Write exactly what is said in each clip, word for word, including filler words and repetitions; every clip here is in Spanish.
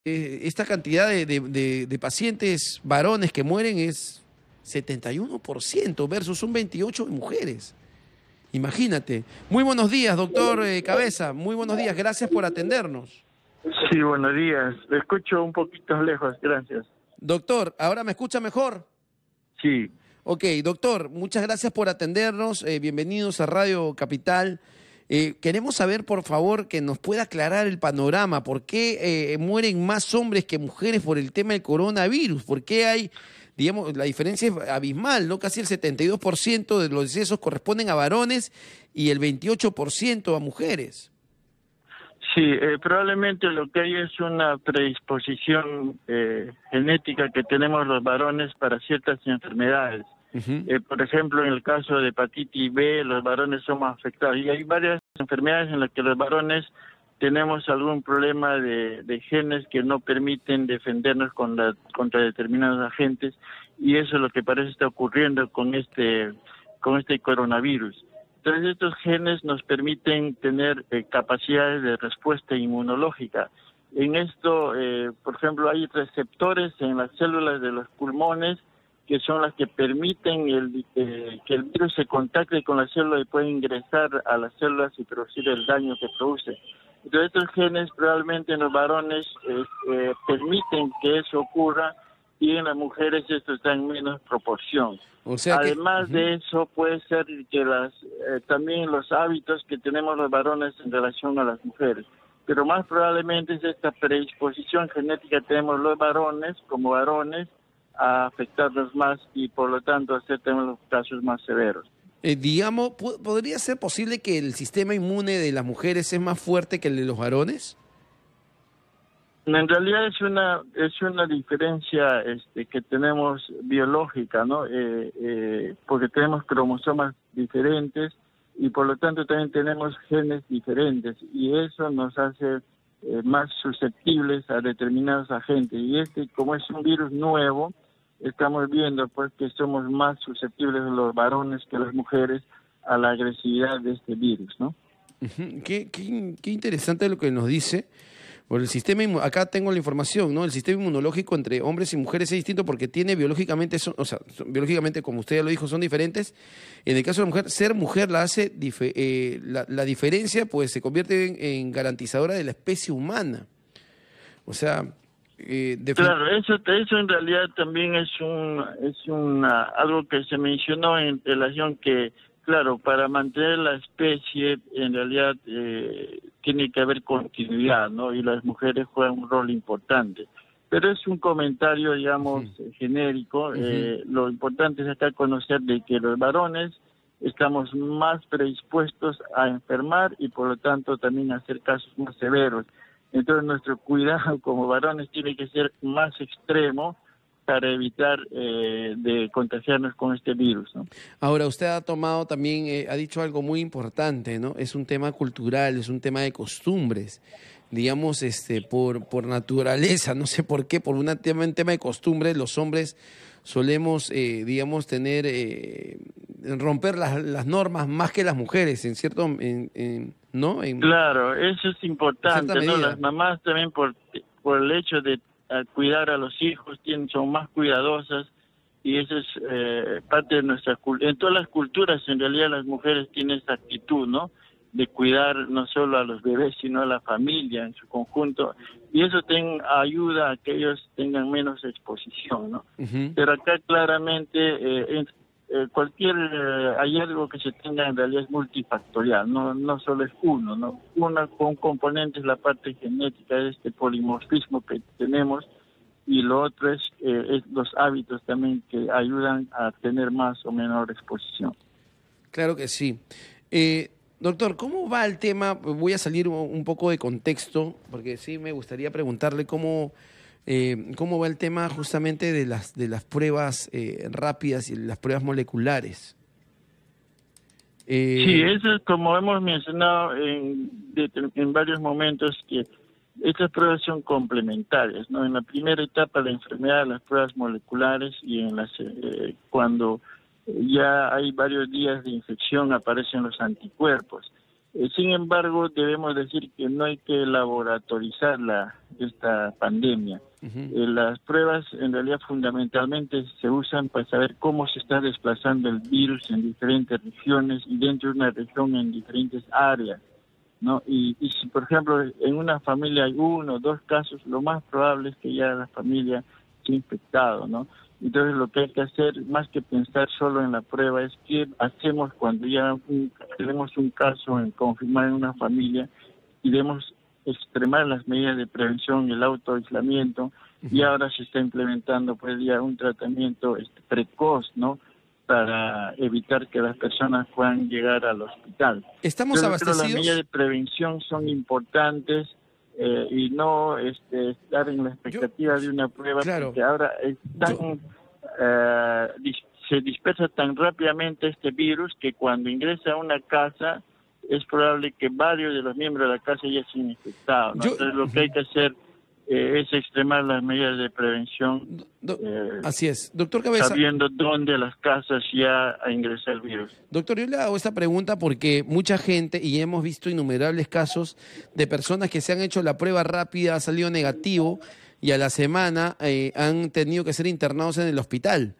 eh, esta cantidad de, de- de- de pacientes varones que mueren es setenta y uno por ciento versus un veintiocho por ciento de mujeres. Imagínate. Muy buenos días, doctor eh, Cabeza. Muy buenos días. Gracias por atendernos. Sí, buenos días. Le escucho un poquito lejos, gracias. Doctor, ¿ahora me escucha mejor? Sí. Ok, doctor, muchas gracias por atendernos. Eh, bienvenidos a Radio Capital. Eh, queremos saber, por favor, que nos pueda aclarar el panorama. ¿Por qué eh, mueren más hombres que mujeres por el tema del coronavirus? ¿Por qué hay, digamos, la diferencia es abismal, ¿no? Casi el setenta y dos por ciento de los decesos corresponden a varones y el veintiocho por ciento a mujeres. Sí, eh, probablemente lo que hay es una predisposición eh, genética que tenemos los varones para ciertas enfermedades. Uh-huh. Eh, por ejemplo, en el caso de hepatitis B, los varones somos afectados. Y hay varias enfermedades en las que los varones tenemos algún problema de, de genes que no permiten defendernos con la, contra determinados agentes. Y eso es lo que parece estar ocurriendo con este, con este coronavirus. Entonces, estos genes nos permiten tener eh, capacidades de respuesta inmunológica. En esto, eh, por ejemplo, hay receptores en las células de los pulmones que son las que permiten el, eh, que el virus se contacte con la célula y pueda ingresar a las células y producir el daño que produce. Entonces, estos genes probablemente en los varones eh, eh, permiten que eso ocurra y en las mujeres esto está en menos proporción. O sea que, Además uh-huh. de eso, puede ser que las eh, también los hábitos que tenemos los varones en relación a las mujeres. Pero más probablemente es esta predisposición genética que tenemos los varones, como varones, a afectarnos más y por lo tanto hacer tener los casos más severos. Eh, digamos, ¿podría ser posible que el sistema inmune de las mujeres es más fuerte que el de los varones? En realidad es una es una diferencia este, que tenemos biológica, ¿no? Eh, eh, porque tenemos cromosomas diferentes y por lo tanto también tenemos genes diferentes y eso nos hace eh, más susceptibles a determinados agentes. Y este, como es un virus nuevo, estamos viendo pues que somos más susceptibles los varones que las mujeres a la agresividad de este virus, ¿no? Uh-huh. Qué, qué, qué interesante lo que nos dice. Por el sistema, acá tengo la información, ¿no? El sistema inmunológico entre hombres y mujeres es distinto porque tiene biológicamente, son, o sea, son, biológicamente, como usted ya lo dijo, son diferentes. En el caso de la mujer, ser mujer la hace, dife, eh, la, la diferencia, pues se convierte en, en garantizadora de la especie humana. O sea, eh, claro, eso, eso en realidad también es un, es una, algo que se mencionó en relación que, claro, para mantener la especie, en realidad eh, tiene que haber continuidad, ¿no? Y las mujeres juegan un rol importante. Pero es un comentario, digamos, uh-huh. genérico. Uh-huh. Eh, lo importante es acá conocer de que los varones estamos más predispuestos a enfermar y por lo tanto también a hacer casos más severos. Entonces nuestro cuidado como varones tiene que ser más extremo para evitar eh, de contagiarnos con este virus, ¿no? Ahora, usted ha tomado también, eh, ha dicho algo muy importante, ¿no? Es un tema cultural, es un tema de costumbres, digamos, este, por, por naturaleza, no sé por qué, por una tema, un tema de costumbres, los hombres solemos, eh, digamos, tener, eh, romper las, las normas más que las mujeres, en cierto, en, en, ¿no? En, claro, eso es importante, ¿no? Las mamás también por, por el hecho de a cuidar a los hijos, tienen, son más cuidadosas y eso es eh, parte de nuestra cultura. En todas las culturas, en realidad, las mujeres tienen esa actitud, ¿no? De cuidar no solo a los bebés, sino a la familia en su conjunto. Y eso ten, ayuda a que ellos tengan menos exposición, ¿no? Uh-huh. Pero acá claramente eh, eh, cualquier eh, hallazgo que se tenga en realidad es multifactorial, no no solo es uno, ¿no? Una con componente es la parte genética de este polimorfismo que tenemos y lo otro es, eh, es los hábitos también que ayudan a tener más o menor exposición. Claro que sí. Eh, doctor, ¿cómo va el tema? Voy a salir un poco de contexto porque sí me gustaría preguntarle cómo... Eh, ¿Cómo va el tema justamente de las de las pruebas eh, rápidas y las pruebas moleculares? Eh... Sí, eso es como hemos mencionado en, de, en varios momentos que estas pruebas son complementarias, ¿no? En la primera etapa de la enfermedad, las pruebas moleculares y en las eh, cuando ya hay varios días de infección aparecen los anticuerpos. Eh, sin embargo, debemos decir que no hay que laboratorizar la, esta pandemia. Uh-huh. Eh, las pruebas en realidad fundamentalmente se usan para saber cómo se está desplazando el virus en diferentes regiones y dentro de una región en diferentes áreas, ¿no? Y, y si, por ejemplo, en una familia hay uno o dos casos, lo más probable es que ya la familia esté infectado, ¿no? Entonces lo que hay que hacer, más que pensar solo en la prueba, es qué hacemos cuando ya un, tenemos un caso en confirmar en una familia y debemos extremar las medidas de prevención, el autoaislamiento, uh-huh. y ahora se está implementando pues ya un tratamiento este, precoz, ¿no?, para evitar que las personas puedan llegar al hospital. ¿Estamos Yo abastecidos? Creo que las medidas de prevención son importantes. Eh, y no este, estar en la expectativa Yo, de una prueba, claro, porque ahora es tan, Yo... eh, dis, se dispersa tan rápidamente este virus que cuando ingresa a una casa es probable que varios de los miembros de la casa ya estén infectados, ¿no? Yo... Entonces lo que hay que hacer eh, es extremar las medidas de prevención. Do, eh, así es. Doctor Cabeza. Sabiendo dónde las casas ya ingresa el virus. Doctor, yo le hago esta pregunta porque mucha gente, y hemos visto innumerables casos de personas que se han hecho la prueba rápida, ha salido negativo, y a la semana eh, han tenido que ser internados en el hospital.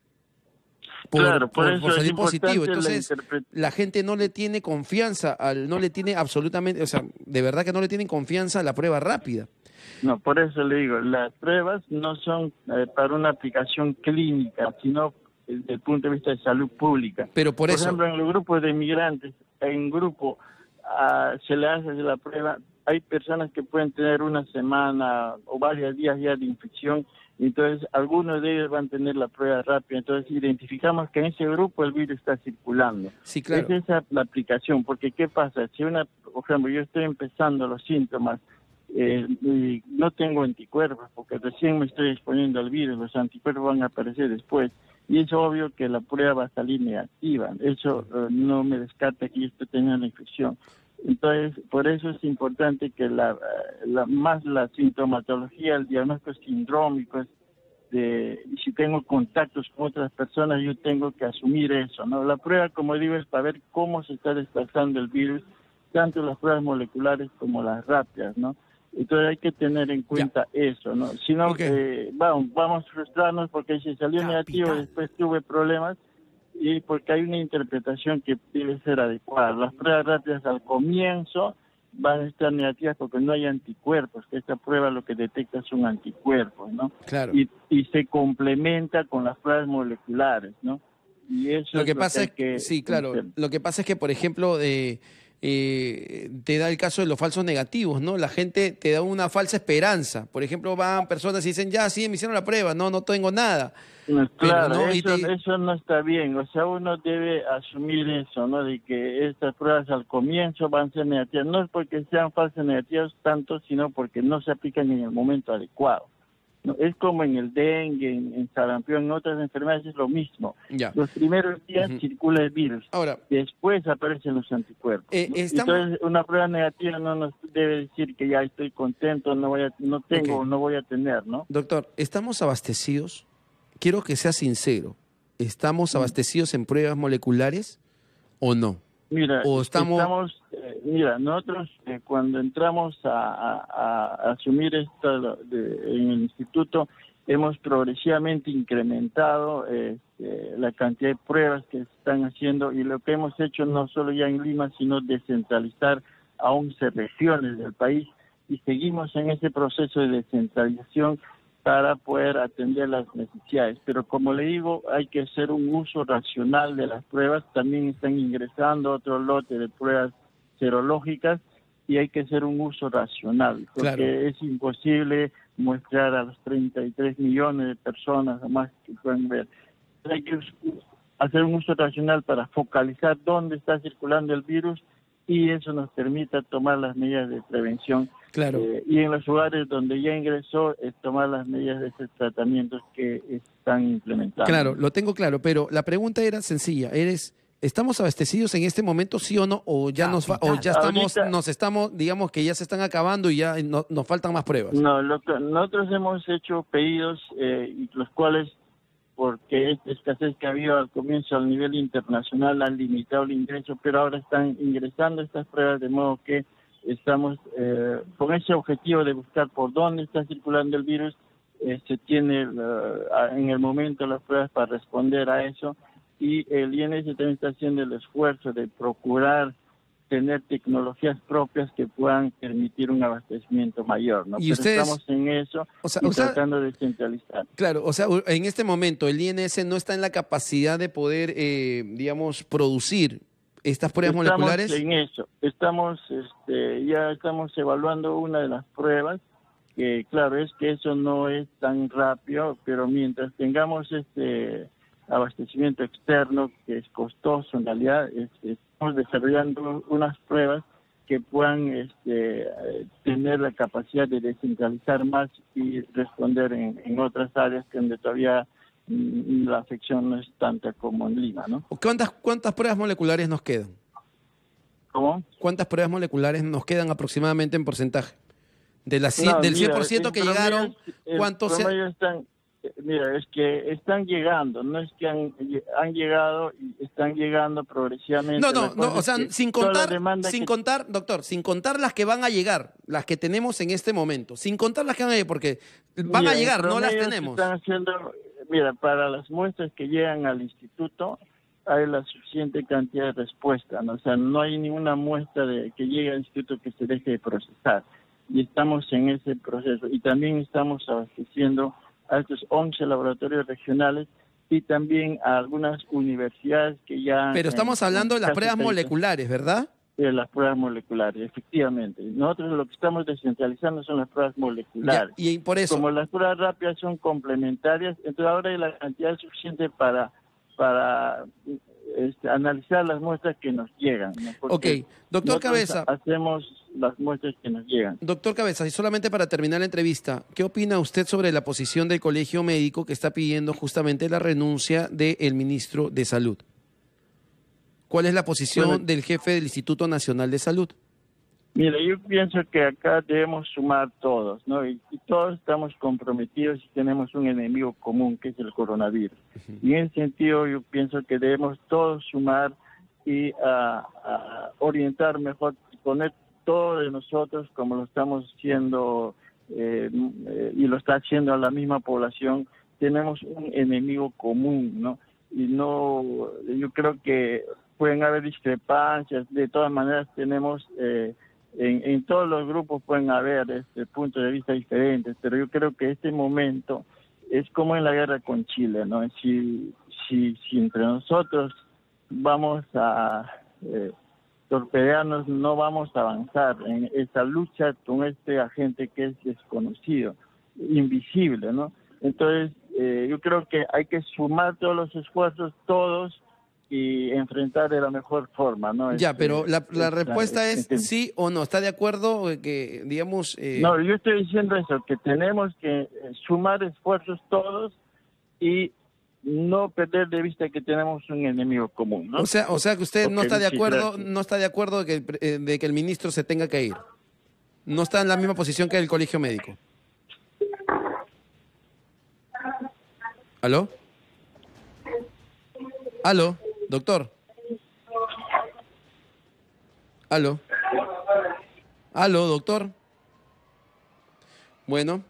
Por, claro, por, por, eso por salir es positivo. Entonces, la, interpret... la gente no le tiene confianza, al, no le tiene absolutamente, o sea, de verdad que no le tienen confianza a la prueba rápida. No, por eso le digo, las pruebas no son eh, para una aplicación clínica, sino desde el punto de vista de salud pública. Pero por, por eso... ejemplo, en los grupos de migrantes, en grupo uh, se le hace la prueba, hay personas que pueden tener una semana o varios días ya de infección, entonces algunos de ellos van a tener la prueba rápida, entonces identificamos que en ese grupo el virus está circulando. Sí, claro. Es esa la aplicación, porque ¿qué pasa? Si una, por ejemplo, yo estoy empezando los síntomas, Eh, y no tengo anticuerpos porque recién me estoy exponiendo al virus, los anticuerpos van a aparecer después y es obvio que la prueba va a salir negativa, eso uh, no me descarta que yo esté teniendo la infección. Entonces, por eso es importante que la, la más la sintomatología, el diagnóstico sindrómico, de, y si tengo contactos con otras personas, yo tengo que asumir eso, ¿no? La prueba, como digo, es para ver cómo se está desplazando el virus, tanto las pruebas moleculares como las rápidas, ¿no? Entonces hay que tener en cuenta ya. eso, ¿no? Si no, okay. eh, vamos, vamos a frustrarnos porque si salió Capital. negativo después tuve problemas y porque hay una interpretación que debe ser adecuada. Las pruebas rápidas al comienzo van a estar negativas porque no hay anticuerpos, que esta prueba lo que detecta son anticuerpos, ¿no? Claro. Y, y se complementa con las pruebas moleculares, ¿no? Y eso lo que es pasa lo es que, que sí, claro. Hacer. Lo que pasa es que, por ejemplo, de Eh, te da el caso de los falsos negativos, ¿no? La gente te da una falsa esperanza. Por ejemplo, van personas y dicen, ya, sí, me hicieron la prueba, no, no tengo nada. No, claro, Pero, ¿no? eso, te... eso no está bien. O sea, uno debe asumir eso, ¿no? De que estas pruebas al comienzo van a ser negativas. No es porque sean falsas negativas tanto, sino porque no se aplican en el momento adecuado. No, es como en el dengue, en, en sarampión, en otras enfermedades es lo mismo. Ya. Los primeros días uh-huh. circula el virus, ahora, después aparecen los anticuerpos. Eh, ¿no? estamos... Entonces, una prueba negativa no nos debe decir que ya estoy contento, no voy a, no tengo, okay. no voy a tener, ¿no? Doctor, ¿estamos abastecidos? Quiero que sea sincero. ¿Estamos abastecidos en pruebas moleculares o no? Mira, ¿O estamos... estamos eh, mira, nosotros eh, cuando entramos a, a, a asumir esto de, en el instituto, hemos progresivamente incrementado eh, eh, la cantidad de pruebas que se están haciendo y lo que hemos hecho no solo ya en Lima, sino descentralizar a once regiones del país y seguimos en ese proceso de descentralización para poder atender las necesidades. Pero como le digo, hay que hacer un uso racional de las pruebas. También están ingresando otro lote de pruebas serológicas y hay que hacer un uso racional, porque claro. es imposible muestrar a los treinta y tres millones de personas o más que pueden ver. Hay que hacer un uso racional para focalizar dónde está circulando el virus y eso nos permita tomar las medidas de prevención. Claro. Eh, y en los lugares donde ya ingresó, es tomar las medidas de esos tratamientos que están implementando. Claro, lo tengo claro, pero la pregunta era sencilla, eres... ¿Estamos abastecidos en este momento, sí o no? ¿O ya, nos, o ya estamos, Ahorita, nos estamos, digamos que ya se están acabando y ya no, nos faltan más pruebas? No, lo que, nosotros hemos hecho pedidos, eh, los cuales, porque esta escasez que había al comienzo a nivel internacional han limitado el ingreso, pero ahora están ingresando estas pruebas de modo que estamos eh, con ese objetivo de buscar por dónde está circulando el virus. Eh, se tiene uh, en el momento las pruebas para responder a eso, y el I N S también está haciendo el esfuerzo de procurar tener tecnologías propias que puedan permitir un abastecimiento mayor, ¿no? Y Pero ustedes, estamos en eso, o sea, y o sea, tratando de centralizar. Claro, o sea, en este momento el I N S no está en la capacidad de poder, eh, digamos, producir estas pruebas estamos moleculares. En eso, estamos, este, ya estamos evaluando una de las pruebas, que claro, es que eso no es tan rápido, pero mientras tengamos este abastecimiento externo, que es costoso en realidad, este, estamos desarrollando unas pruebas que puedan este, tener la capacidad de descentralizar más y responder en, en otras áreas que donde todavía mm, la afección no es tanta como en Lima, ¿no? ¿Cuántas, cuántas pruebas moleculares nos quedan? ¿Cómo? ¿Cuántas pruebas moleculares nos quedan aproximadamente en porcentaje? De la, No, del mira, cien por ciento que el llegaron, promedio- ¿cuántos se...? el promedio están, mira, es que están llegando, no es que han, han llegado y están llegando progresivamente. No, La no, cosa no, o es sea, que sin toda la contar, demanda sin que- contar, doctor, sin contar las que van a llegar, las que tenemos en este momento, sin contar las que van a llegar, porque van Mira, a en llegar, no las promedio se tenemos. Están haciendo, mira, para las muestras que llegan al instituto hay la suficiente cantidad de respuesta, ¿no? O sea, no hay ninguna muestra de que llegue al instituto que se deje de procesar. Y estamos en ese proceso. Y también estamos abasteciendo a estos once laboratorios regionales y también a algunas universidades que ya... Pero estamos eh, hablando de las casi pruebas treinta moleculares, ¿verdad? de las pruebas moleculares, efectivamente. Nosotros lo que estamos descentralizando son las pruebas moleculares. Ya, y por eso... Como las pruebas rápidas son complementarias, entonces ahora hay la cantidad suficiente para, para este, analizar las muestras que nos llegan, ¿no? Porque Ok, doctor nosotros Cabeza. hacemos las muestras que nos llegan. Doctor Cabeza, y solamente para terminar la entrevista, ¿qué opina usted sobre la posición del Colegio Médico que está pidiendo justamente la renuncia del ministro de Salud? ¿Cuál es la posición Bueno, del jefe del Instituto Nacional de Salud? Mira, yo pienso que acá debemos sumar todos, ¿no? Y, y todos estamos comprometidos y tenemos un enemigo común, que es el coronavirus. Uh-huh. Y en ese sentido yo pienso que debemos todos sumar y uh, uh, orientar mejor, poner todo de nosotros como lo estamos haciendo eh, eh, y lo está haciendo a la misma población. Tenemos un enemigo común, ¿no? Y no, yo creo que pueden haber discrepancias, de todas maneras tenemos... Eh, En, en todos los grupos pueden haber este, puntos de vista diferentes, pero yo creo que este momento es como en la guerra con Chile, ¿no? Si, si, si entre nosotros vamos a eh, torpedearnos, no vamos a avanzar en esta lucha con este agente que es desconocido, invisible, ¿no? Entonces, eh, yo creo que hay que sumar todos los esfuerzos, todos, y enfrentar de la mejor forma, ¿no? Ya, este, pero la, la esta, respuesta es este, sí o no. ¿Está de acuerdo que, digamos... Eh... No, yo estoy diciendo eso, que tenemos que sumar esfuerzos todos y no perder de vista que tenemos un enemigo común, ¿no? O sea, o sea que usted okay, no está de acuerdo, sí, no está de acuerdo de que, de que el ministro se tenga que ir. No está en la misma posición que el Colegio Médico. ¿Aló? ¿Aló? Doctor. ¿Aló? ¿Aló, doctor? Bueno.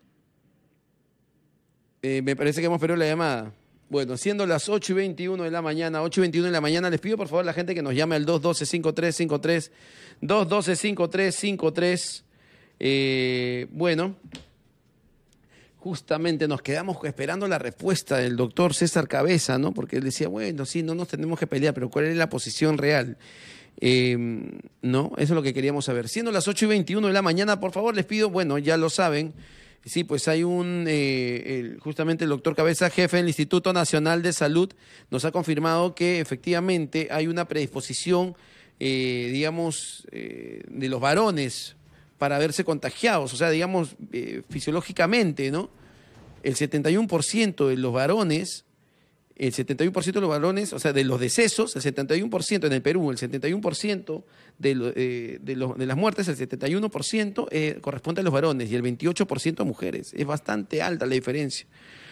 Eh, me parece que hemos perdido la llamada. Bueno, siendo las ocho y veintiuno de la mañana, ocho y veintiuno de la mañana, les pido por favor a la gente que nos llame al dos uno dos, cinco tres cinco tres, dos uno dos, cinco tres cinco tres. Eh, bueno, justamente nos quedamos esperando la respuesta del doctor César Cabeza, ¿no? Porque él decía, bueno, sí, no nos tenemos que pelear, pero ¿cuál es la posición real? Eh, no, eso es lo que queríamos saber. Siendo las ocho y veintiuno de la mañana, por favor, les pido, bueno, ya lo saben, sí, pues hay un, eh, el, justamente el doctor Cabeza, jefe del Instituto Nacional de Salud, nos ha confirmado que efectivamente hay una predisposición, eh, digamos, eh, de los varones para verse contagiados, o sea, digamos, eh, fisiológicamente, ¿no? El setenta y uno por ciento de los varones, el setenta y uno por ciento de los varones, o sea, de los decesos, el setenta y uno por ciento en el Perú, el setenta y uno por ciento de, lo, eh, de, lo, de las muertes, el setenta y uno por ciento eh, corresponde a los varones y el veintiocho por ciento a mujeres. Es bastante alta la diferencia.